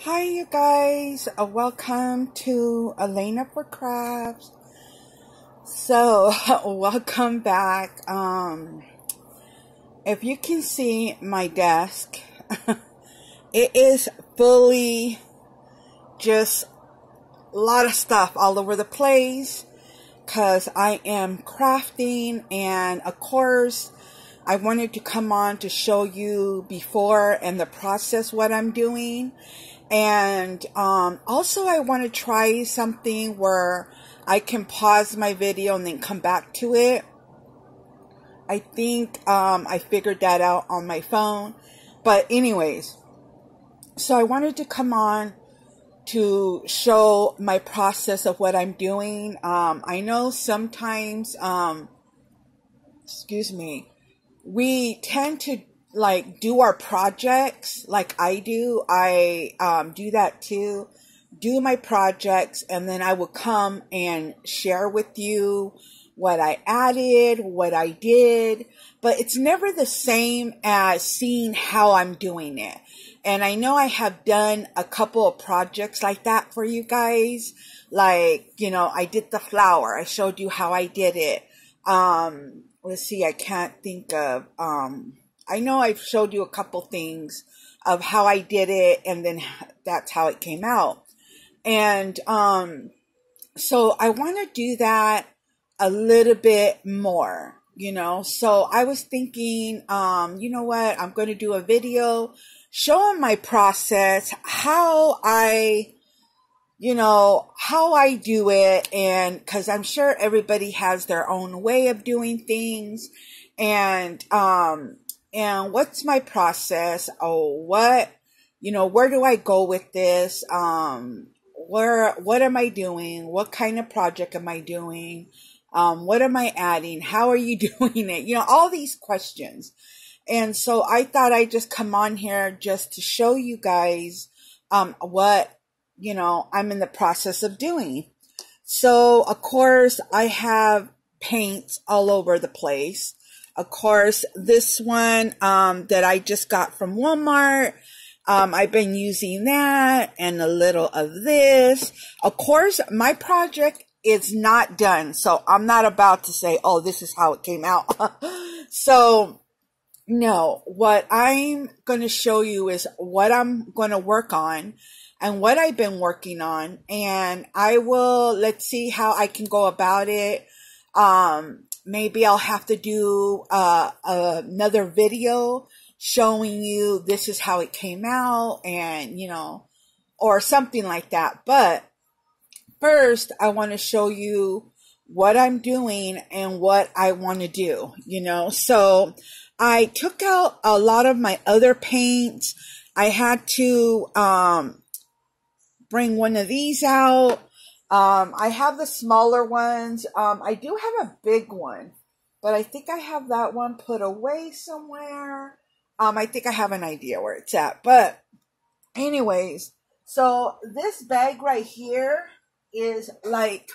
Hi, you guys. Welcome to Elena for Crafts. So, welcome back. If you can see my desk, it is fully just a lot of stuff all over the place because I am crafting, and of course, I wanted to come on to show you before and the process what I'm doing. And also I want to try something where I can pause my video and then come back to it. I think I figured that out on my phone. But anyways, so I wanted to come on to show my process of what I'm doing. I know sometimes, excuse me, we tend to do our projects like I do. I do that too. Do my projects, and then I will come and share with you what I added, what I did. But it's never the same as seeing how I'm doing it. And I know I have done a couple of projects like that for you guys. Like, I did the flower. I showed you how I did it. Let's see, I can't think of, I know I've showed you a couple things of how I did it, and then that's how it came out. And so I want to do that a little bit more, So I was thinking, you know what? I'm going to do a video showing my process, how I do it, and because I'm sure everybody has their own way of doing things, and what's my process? Where do I go with this? What am I doing? What kind of project am I doing? What am I adding? How are you doing it? All these questions. And so I thought I'd just come on here just to show you guys, what, I'm in the process of doing. So, of course, I have paints all over the place. Of course, this one that I just got from Walmart, I've been using that and a little of this. Of course, my project is not done, so I'm not about to say, oh, this is how it came out. So, no, what I'm going to show you is what I'm going to work on and what I've been working on. And let's see how I can go about it. Maybe I'll have to do another video showing you this is how it came out, and, or something like that. But first, I want to show you what I'm doing and what I want to do, So I took out a lot of my other paints. I had to bring one of these out. I have the smaller ones. I do have a big one, but I think I have that one put away somewhere. I think I have an idea where it's at. But anyways, so this bag right here is like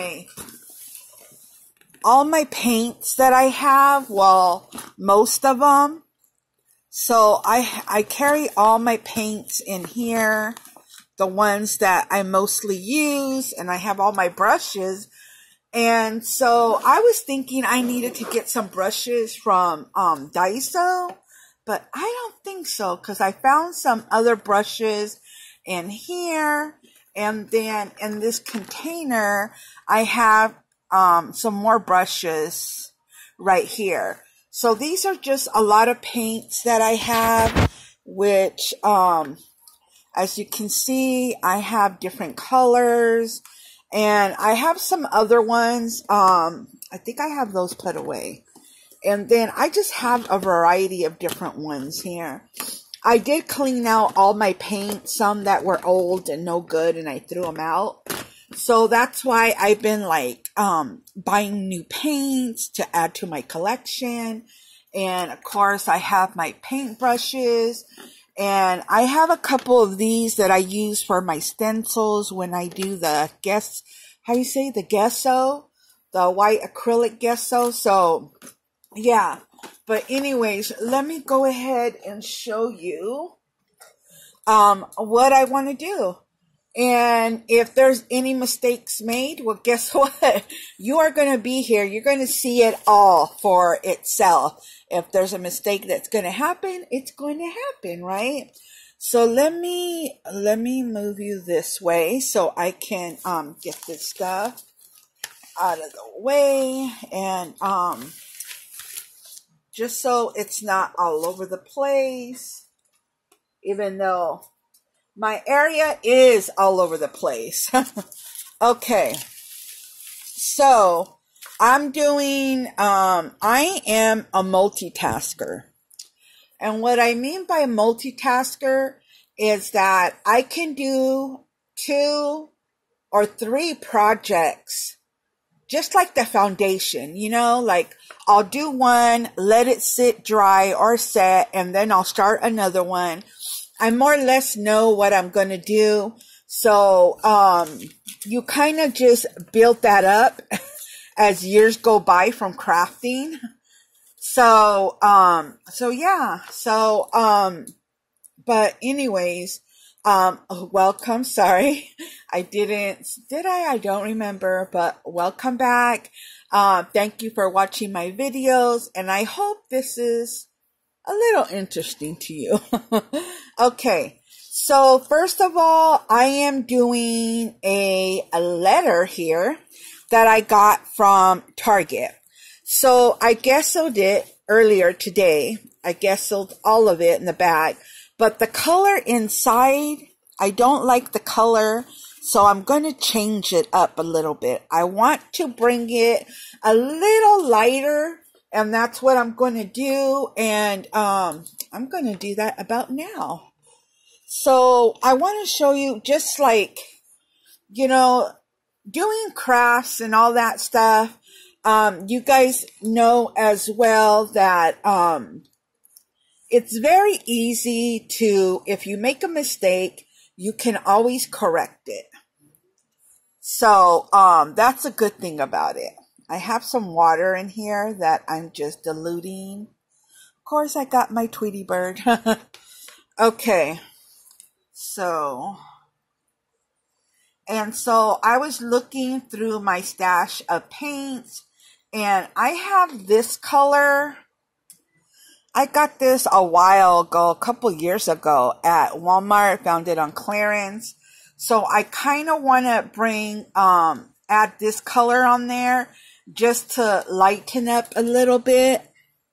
all my paints that I have. Well, most of them. So I carry all my paints in here, the ones that I mostly use, and I have all my brushes. And so I was thinking I needed to get some brushes from Daiso, but I don't think so, because I found some other brushes in here, and then in this container I have some more brushes right here. So these are just a lot of paints that I have, which as you can see, I have different colors, and I have some other ones. I think I have those put away. And then I just have a variety of different ones here. I did clean out all my paint, some that were old and no good, and I threw them out. So that's why I've been buying new paints to add to my collection. And of course, I have my paint brushes. And I have a couple of these that I use for my stencils when I do the the gesso, the white acrylic gesso. So, yeah. But anyways, let me go ahead and show you what I want to do. And if there's any mistakes made, well, guess what? You are going to be here. You're going to see it all for itself. If there's a mistake that's going to happen, it's going to happen, right? So let me move you this way so I can get this stuff out of the way, and just so it's not all over the place, even though my area is all over the place. Okay. So I'm doing, I am a multitasker. And what I mean by multitasker is that I can do 2 or 3 projects, just like the foundation, like I'll do one, let it sit dry or set, and then I'll start another one. I more or less know what I'm going to do. So, you kind of just build that up as years go by from crafting. So yeah. So, but anyways, welcome. Sorry. I don't remember, but welcome back. Thank you for watching my videos, and I hope this is a little interesting to you. Okay, so first of all, I am doing a letter here that I got from Target. So I gessoed it earlier today. I gessoed all of it in the bag, but the color inside, I don't like the color, so I'm going to change it up a little bit. I want to bring it a little lighter, and that's what I'm going to do. And I'm going to do that about now. So I want to show you, just like, doing crafts and all that stuff. You guys know as well that it's very easy to, if you make a mistake, you can always correct it. So that's a good thing about it. I have some water in here that I'm just diluting. Of course, I got my Tweety bird. Okay. So I was looking through my stash of paints, and I have this color. I got this a while ago, a couple years ago at Walmart. Found it on clearance. So I kind of want to bring, add this color on there just to lighten up a little bit.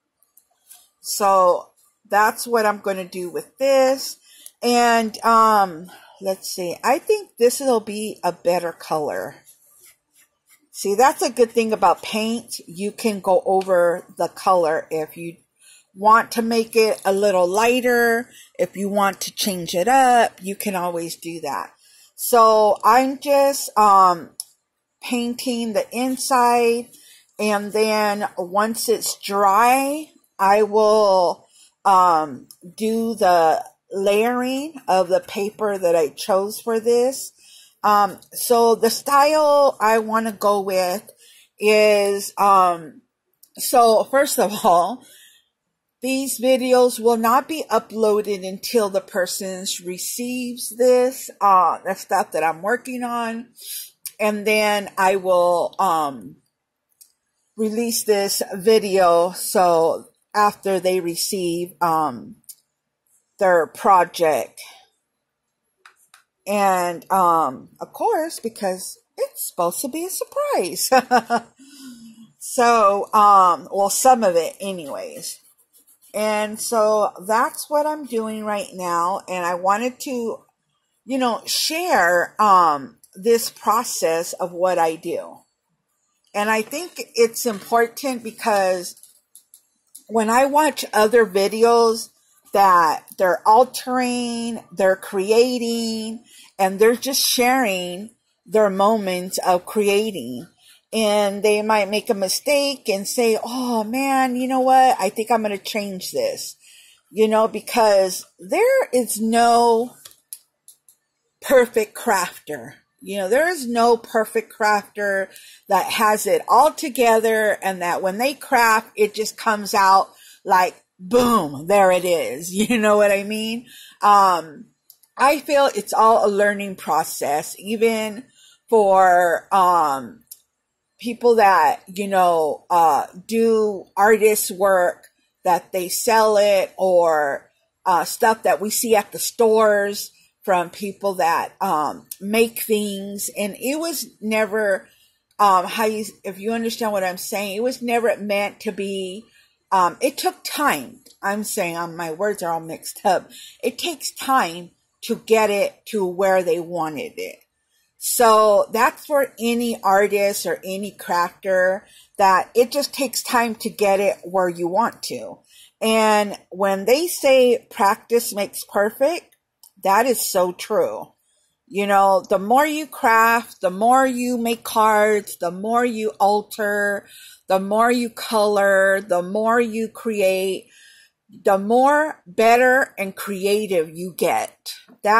So that's what I'm going to do with this. And, let's see, I think this will be a better color. See, that's a good thing about paint. You can go over the color if you want to make it a little lighter. If you want to change it up, you can always do that. So I'm just painting the inside, and then once it's dry, I will do the layering of the paper that I chose for this. So the style I want to go with is, so first of all, these videos will not be uploaded until the person receives this, the stuff that I'm working on. And then I will release this video so after they receive their project. And of course, because it's supposed to be a surprise. So, well, some of it anyways. And so that's what I'm doing right now. And I wanted to, share this process of what I do. And I think it's important because when I watch other videos that they're altering, they're creating, and they're just sharing their moments of creating. And they might make a mistake and say, oh man, you know what? I think I'm going to change this, because there is no perfect crafter. There is no perfect crafter that has it all together and that when they craft, it just comes out like, boom, there it is. You know what I mean? I feel it's all a learning process, even for people that, do artist work, that they sell it, or stuff that we see at the stores from people that make things. And it was never, if you understand what I'm saying, it was never meant to be, it took time. I'm saying, my words are all mixed up. It takes time to get it to where they wanted it. So that's for any artist or any crafter, that it just takes time to get it where you want to. And when they say practice makes perfect, that is so true. The more you craft, the more you make cards, the more you alter, the more you color, the more you create, the more better and creative you get.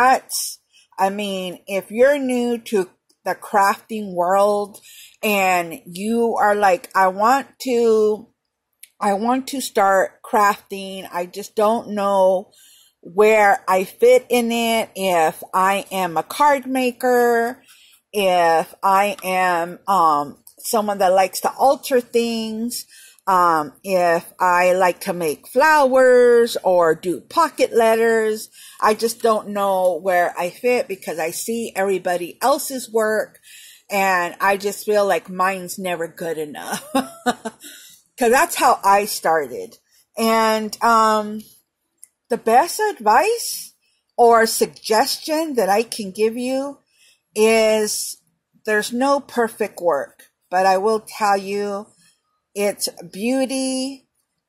If you're new to the crafting world and you are like, I want to start crafting, I just don't know where I fit in it, if I am a card maker, if I am someone that likes to alter things, if I like to make flowers or do pocket letters. I just don't know where I fit, because I see everybody else's work and I just feel like mine's never good enough. Because that's how I started. And the best advice or suggestion that I can give you is, there's no perfect work, but I will tell you, it's beauty,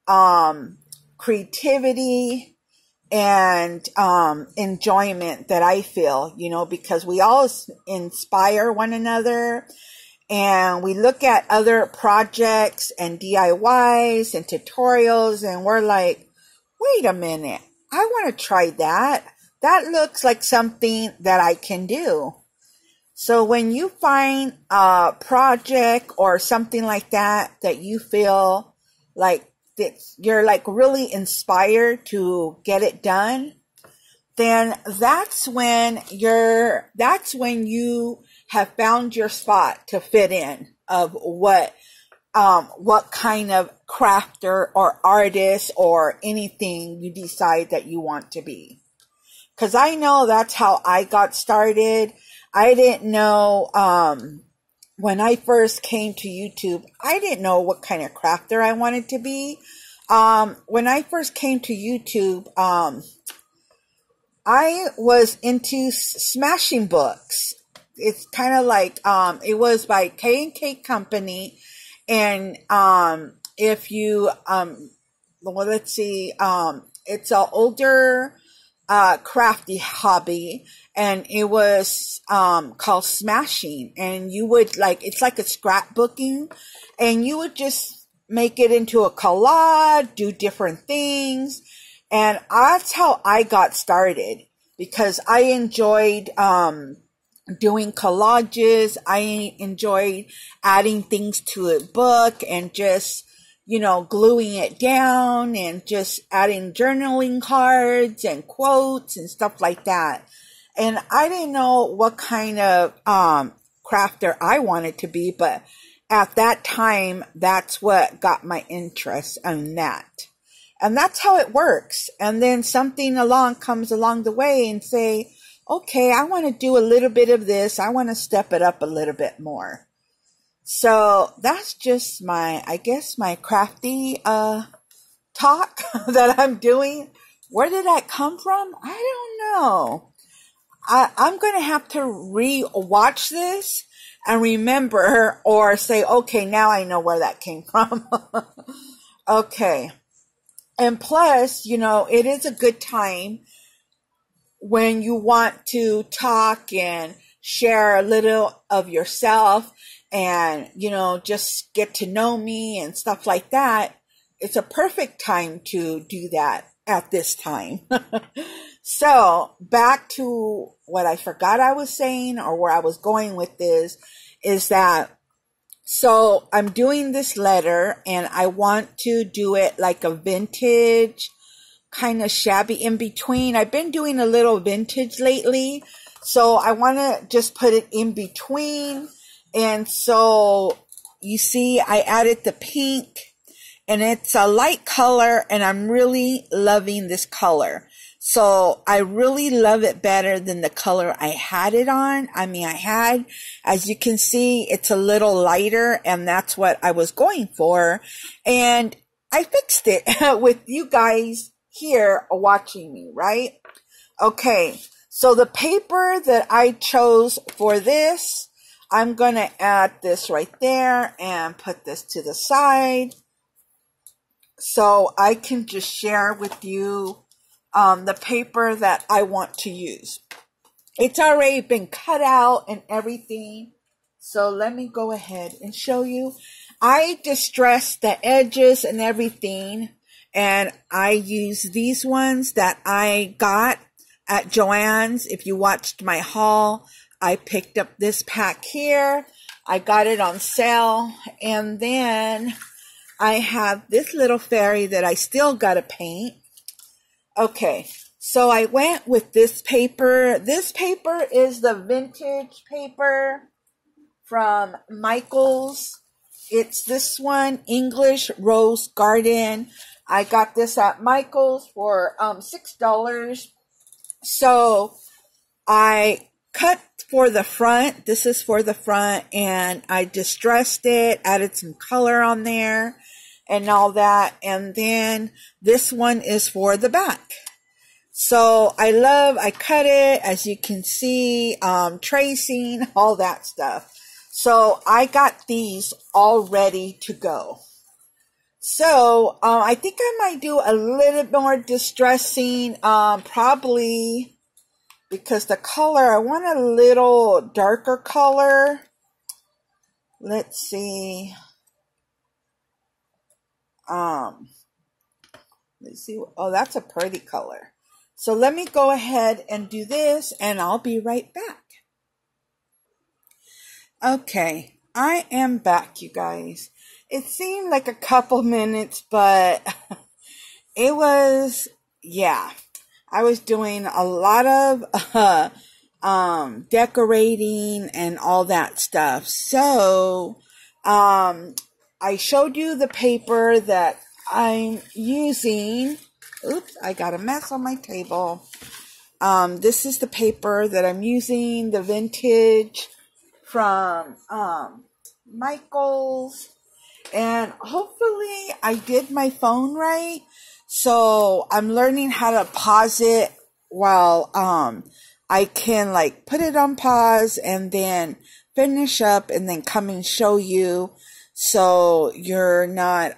creativity, and enjoyment that I feel, because we all inspire one another, and we look at other projects and DIYs and tutorials, and we're like, wait a minute, I want to try that. That looks like something that I can do. So when you find a project or something like that you feel like that you're like really inspired to get it done, then that's when you have found your spot to fit in of what kind of crafter or artist or anything you decide that you want to be. Because I know that's how I got started. I didn't know, when I first came to YouTube, I didn't know what kind of crafter I wanted to be. When I first came to YouTube, I was into smashing books. It's kind of like, it was by K&K Company. And, if you, let's see, it's an older, crafty hobby, and it was, called smashing. And you would it's like a scrapbooking, and you would just make it into a collage, do different things. And that's how I got started, because I enjoyed, doing collages. I enjoyed adding things to a book and just, gluing it down and just adding journaling cards and quotes and stuff like that. And I didn't know what kind of crafter I wanted to be, but at that time, that's what got my interest in that. And that's how it works. And then something comes along the way and say, okay, I want to do a little bit of this. I want to step it up a little bit more. So that's just my crafty talk that I'm doing. Where did that come from? I don't know. I'm going to have to re-watch this and remember, or say, okay, now I know where that came from. Okay. And plus, it is a good time when you want to talk and share a little of yourself and, just get to know me and stuff like that. It's a perfect time to do that at this time. So back to what I forgot I was saying, or where I was going with this, is that, so I'm doing this letter and I want to do it like a vintage, kind of shabby in between. I've been doing a little vintage lately, so I want to just put it in between. And so you see I added the pink, and it's a light color, and I'm really loving this color. So I really love it better than the color I had it on. I mean, as you can see, it's a little lighter, and that's what I was going for. And I fixed it with you guys here watching me, right? Okay, so the paper that I chose for this, I'm going to add this right there and put this to the side so I can just share with you the paper that I want to use. It's already been cut out and everything. So let me go ahead and show you. I distressed the edges and everything. And I use these ones that I got at Joann's. If you watched my haul, I picked up this pack here. I got it on sale. And then I have this little fairy that I still got to paint. Okay, so I went with this paper. This paper is the vintage paper from Michaels. It's this one, English Rose Garden. I got this at Michaels for $6. So I cut for the front. This is for the front, and I distressed it, added some color on there and all that. And then this one is for the back. So I cut it, as you can see, tracing, all that stuff. So I got these all ready to go. So I think I might do a little bit more distressing, probably because the color, I want a little darker color. Let's see. Let's see. Oh, that's a pretty color. So let me go ahead and do this, and I'll be right back. Okay, I am back, you guys. It seemed like a couple minutes, but it was, yeah. I was doing a lot of decorating and all that stuff. So I showed you the paper that I'm using. Oops, I got a mess on my table. This is the paper that I'm using, the vintage from Michaels. And hopefully I did my phone right. So I'm learning how to pause it while I can like put it on pause and then finish up and then come and show you. So you're not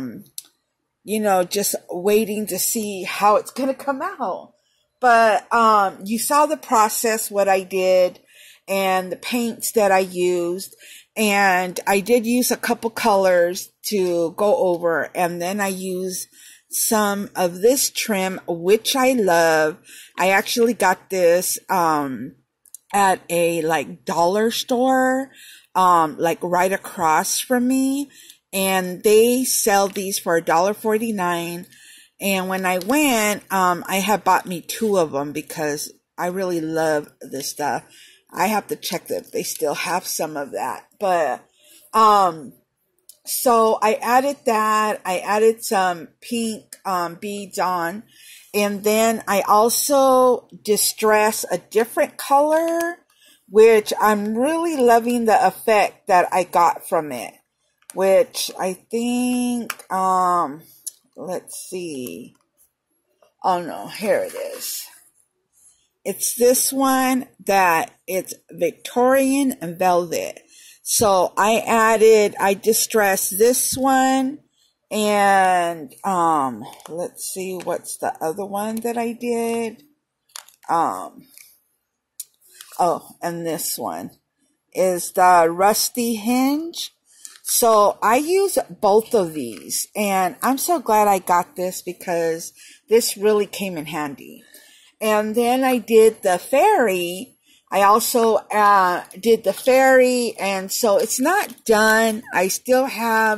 just waiting to see how it's going to come out. But you saw the process, what I did, and the paints that I used. And I did use a couple colors to go over. And then I used some of this trim, which I love. I actually got this at a dollar store, right across from me. And they sell these for $1.49. And when I went, I had bought me 2 of them because I really love this stuff. I have to check that they still have some of that. But, so I added that. I added some pink, beads on. And then I also distressed a different color, which I'm really loving the effect that I got from it. Which I think, let's see. Oh no, here it is. It's this one that it's Victorian Velvet. So I distressed this one. And, let's see, what's the other one that I did? And this one is the Rusty Hinge. So I use both of these, and I'm so glad I got this because this really came in handy. And then I did the fairy. I also did the fairy, and so it's not done. I still have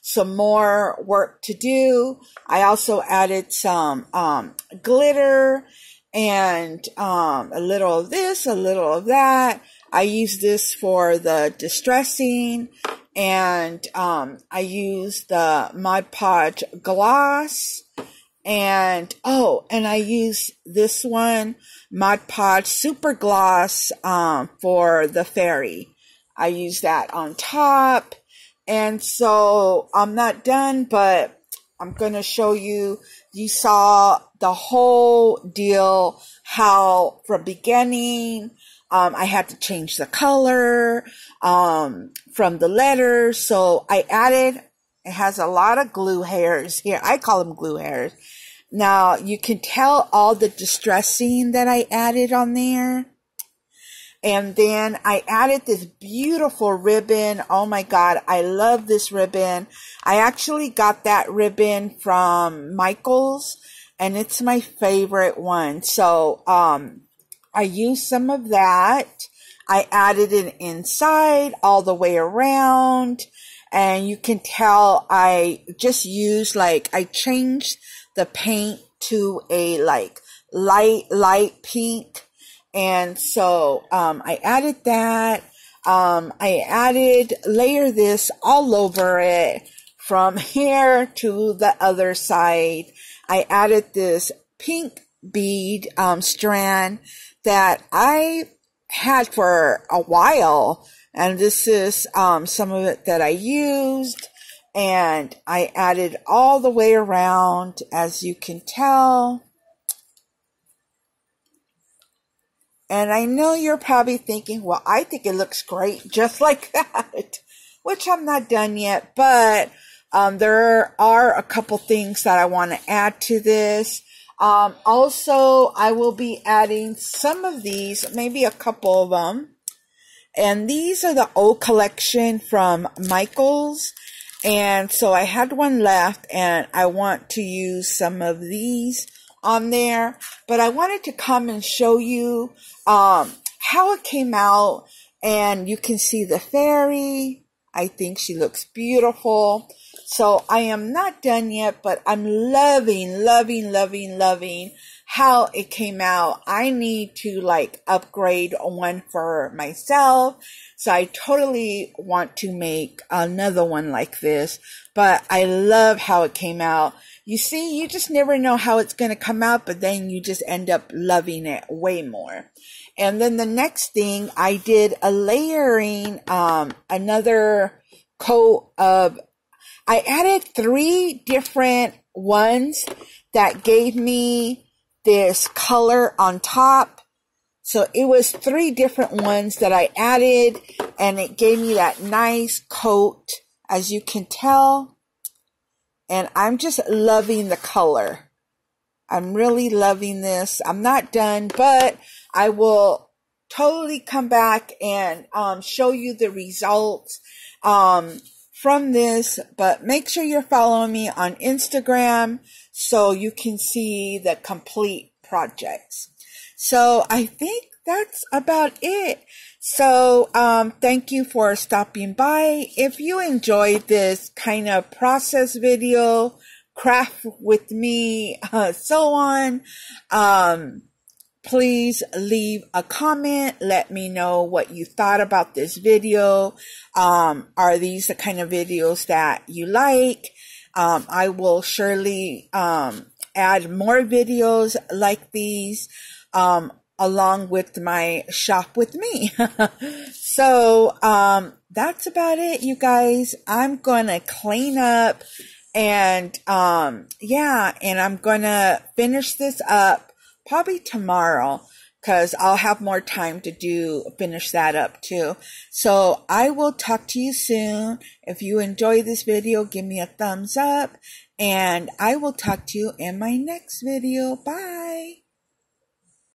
some more work to do. I also added some glitter and a little of this, a little of that. I use this for the distressing, and I use the Mod Podge gloss, and I use this one, Mod Podge Super Gloss, for the fairy. I use that on top, and so I'm not done, but I'm going to show you. You saw the whole deal, how from beginning, I had to change the color from the letters. So I added, it has a lot of glue hairs here. I call them glue hairs. Now you can tell all the distressing that I added on there. And then I added this beautiful ribbon. Oh my God, I love this ribbon. I actually got that ribbon from Michaels, and it's my favorite one. So I used some of that. I added it inside all the way around. And you can tell I just used, like, I changed the paint to a like light pink. And so I added that. I layer this all over it from here to the other side. I added this pink bead strand that I had for a while, and this is some of it that I used, and I added all the way around, as you can tell. And I know you're probably thinking, well, I think it looks great just like that, which I'm not done yet, but there are a couple things that I want to add to this. Also, I will be adding some of these, maybe a couple of them. And these are the old collection from Michaels. And so I had one left, and I want to use some of these on there. But I wanted to come and show you how it came out. And you can see the fairy. I think she looks beautiful. So I am not done yet, but I'm loving how it came out. I need to like upgrade one for myself. So I totally want to make another one like this, but I love how it came out. You see, you just never know how it's going to come out, but then you just end up loving it way more. And then the next thing, I did a layering, another coat of, I added 3 different ones that gave me this color on top. So it was 3 different ones that I added, and it gave me that nice coat, as you can tell. And I'm just loving the color. I'm really loving this. I'm not done, but I will totally come back and show you the results from this. But make sure you're following me on Instagram so you can see the complete projects. So I think that's about it. So thank you for stopping by. If you enjoyed this kind of process video, craft with me, so on, please leave a comment. Let me know what you thought about this video. Are these the kind of videos that you like? I will surely add more videos like these along with my shop with me. So that's about it, you guys. I'm gonna clean up, and yeah, and I'm gonna finish this up probably tomorrow, because I'll have more time to finish that up too. So I will talk to you soon. If you enjoy this video, give me a thumbs up, and I will talk to you in my next video. Bye.